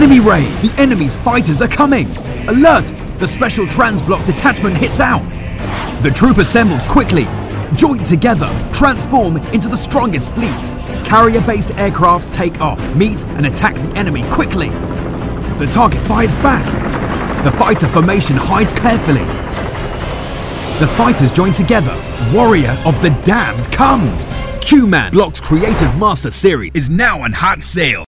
Enemy raid! The enemy's fighters are coming! Alert! The special trans-block detachment hits out! The troop assembles quickly. Join together, transform into the strongest fleet. Carrier-based aircrafts take off, meet and attack the enemy quickly. The target fires back. The fighter formation hides carefully. The fighters join together. Warrior of the Damned comes! Qman Block's Creative Master Series is now on hot sale.